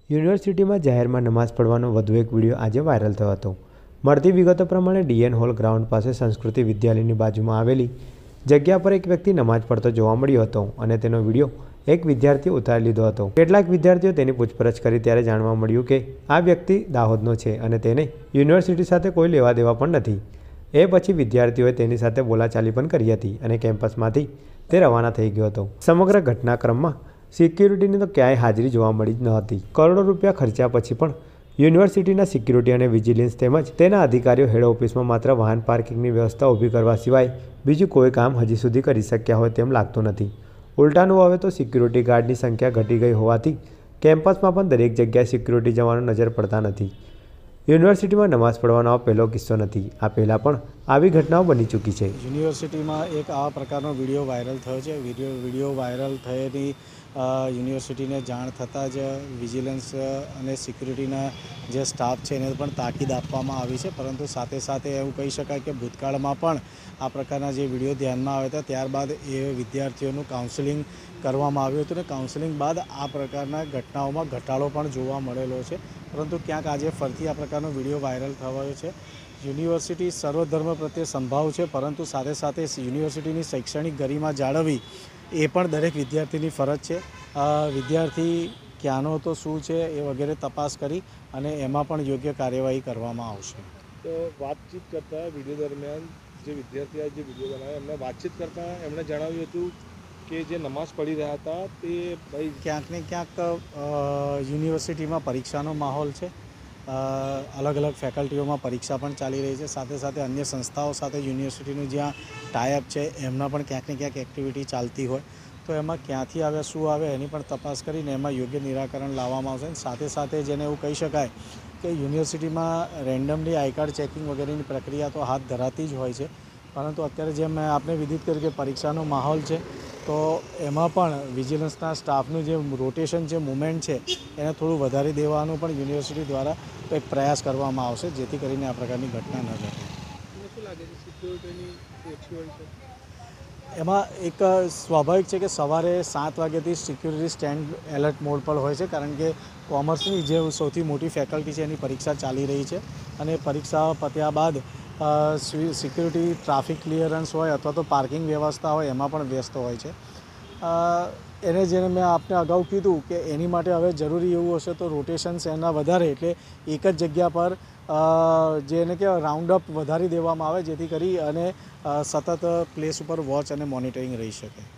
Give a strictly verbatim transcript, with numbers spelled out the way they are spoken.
યુનિવર્સિટીમાં જાહેરમાં નમાઝ પડવાનો વધુ એક વિડીયો આજે વાયરલ થયો હતો। મળતી વિગતો પ્રમાણે ડીએન હોલ ગ્રાઉન્ડ પાસે સંસ્કૃતિ વિદ્યાલયની બાજુમાં આવેલી જગ્યા પર એક વ્યક્તિ નમાઝ પડતો જોવા મળ્યો હતો અને તેનો વિડીયો એક વિદ્યાર્થીએ ઉતારી લીધો હતો। કેટલાક વિદ્યાર્થીઓ તેની પૂછપરછ કરી ત્યારે જાણવા મળ્યું કે આ વ્યક્તિ દાહોદનો છે અને તેને યુનિવર્સિટી સાથે કોઈ લેવા દેવા પણ નથી। એ પછી વિદ્યાર્થીઓએ તેની સાથે બોલાચાલી પણ કરી હતી અને કેમ્પસમાંથી તે રવાના થઈ ગયો હતો। સમગ્ર ઘટનાક્રમમાં સિક્યુરિટીની તો ક્યાંય હાજરી જોવા મળી જ ન હતી। કરોડો રૂપિયા ખર્ચ્યા પછી પણ યુનિવર્સિટીના સિક્યુરિટી અને વિજિલન્સ તેમજ તેના અધિકારીઓ હેડ ઓફિસમાં માત્ર વાહન પાર્કિંગની વ્યવસ્થા ઊભી કરવા સિવાય બીજું કોઈ કામ હજી સુધી કરી શક્યા હોય તેમ લાગતું નથી। ઉલટાનું હવે તો સિક્યુરિટી ગાર્ડની સંખ્યા ઘટી ગઈ હોવાથી કેમ્પસમાં પણ દરેક જગ્યાએ સિક્યુરિટી જવાનો નજર પડતા નથી। યુનિવર્સિટીમાં નમાઝ પડવાનો આ પહેલો કિસ્સો નથી। આ પહેલાં પણ આવી ઘટનાઓ બની ચૂકી છે। યુનિવર્સિટીમાં એક આ પ્રકારનો વિડીયો વાયરલ થયો છે। વિડીયો વિડીયો વાયરલ થયેલી યુનિવર્સિટીને જાણ થતાં જ વિજિલન્સ અને સિક્યુરિટીના જે સ્ટાફ છે એને પણ તાકીદ આપવામાં આવી છે, પરંતુ સાથે સાથે એવું કહી શકાય કે ભૂતકાળમાં પણ આ પ્રકારના જે વિડીયો ધ્યાનમાં આવ્યા હતા ત્યારબાદ એ વિદ્યાર્થીઓનું કાઉન્સેલિંગ કરવામાં આવ્યું હતું અને કાઉન્સેલિંગ બાદ આ પ્રકારના ઘટનાઓમાં ઘટાડો પણ જોવા મળેલો છે, પરંતુ ક્યાંક આજે ફરીથી આ પ્રકારનો વિડીયો વાયરલ થયો છે। યુનિવર્સિટી સર્વધર્મ પ્રત્યે સંભાવ છે, પરંતુ સાથે સાથે યુનિવર્સિટીની શૈક્ષણિક ગરિમા જાળવવી એ પણ દરેક વિદ્યાર્થીની ફરજ છે। વિદ્યાર્થી ક્યાંનો તો શું છે એ વગેરે તપાસ કરી અને એમાં પણ યોગ્ય કાર્યવાહી કરવામાં આવશે। તો વાતચીત કરતાં વિડીયો દરમિયાન જે વિદ્યાર્થીઓએ જે વિડીયો બનાવ્યો એમને વાતચીત કરતાં એમણે જણાવ્યું હતું કે જે નમાઝ પઢી રહ્યા હતા તે ભાઈ ક્યાંક ને ક્યાંક યુનિવર્સિટીમાં પરીક્ષાનો માહોલ છે। અલગ અલગ ફેકલ્ટીઓમાં પરીક્ષા પણ ચાલી રહી છે, સાથે સાથે અન્ય સંસ્થાઓ સાથે યુનિવર્સિટીનું જ્યાં ટાઈઅપ છે એમના પણ ક્યાંક ને ક્યાંક એક્ટિવિટી ચાલતી હોય તો એમાં ક્યાંથી આવે શું આવે એની પણ તપાસ કરીને એમાં યોગ્ય નિરાકરણ લાવવામાં આવશે। સાથે સાથે જેને એવું કહી શકાય કે યુનિવર્સિટીમાં રેન્ડમલી આઈ કાર્ડ ચેકિંગ વગેરેની પ્રક્રિયા તો હાથ ધરાતી જ હોય છે, પરંતુ અત્યારે જેમ મેં આપને વિદિત કર્યું કે પરીક્ષાનો માહોલ છે તો એમાં પણ વિજિલન્સના સ્ટાફનું જે રોટેશન છે, મુવમેન્ટ છે એને થોડું વધારી દેવાનું પણ યુનિવર્સિટી દ્વારા એક પ્રયાસ કરવામાં આવશે, જેથી કરીને આ પ્રકારની ઘટના ન ઘટે। એમાં એક સ્વાભાવિક છે કે સવારે સાત વાગ્યાથી સિક્યુરિટી સ્ટેન્ડ એલર્ટ મોડ પર હોય છે, કારણ કે કોમર્સની જે સૌથી મોટી ફેકલ્ટી છે એની પરીક્ષા ચાલી રહી છે અને પરીક્ષા પત્યા બાદ સિક્યુરિટી ટ્રાફિક ક્લિયરન્સ હોય અથવા તો પાર્કિંગ વ્યવસ્થા હોય એમાં પણ વ્યસ્ત હોય છે। એને જેને મેં આપને અગાઉ કીધું કે એની માટે હવે જરૂરી એવું હશે તો રોટેશન્સ એના વધારે એટલે એક જ જગ્યા પર જેને કે રાઉન્ડ અપ વધારી દેવામાં આવે, જેથી કરી અને સતત પ્લેસ ઉપર વોચ અને મોનિટરિંગ રહી શકે।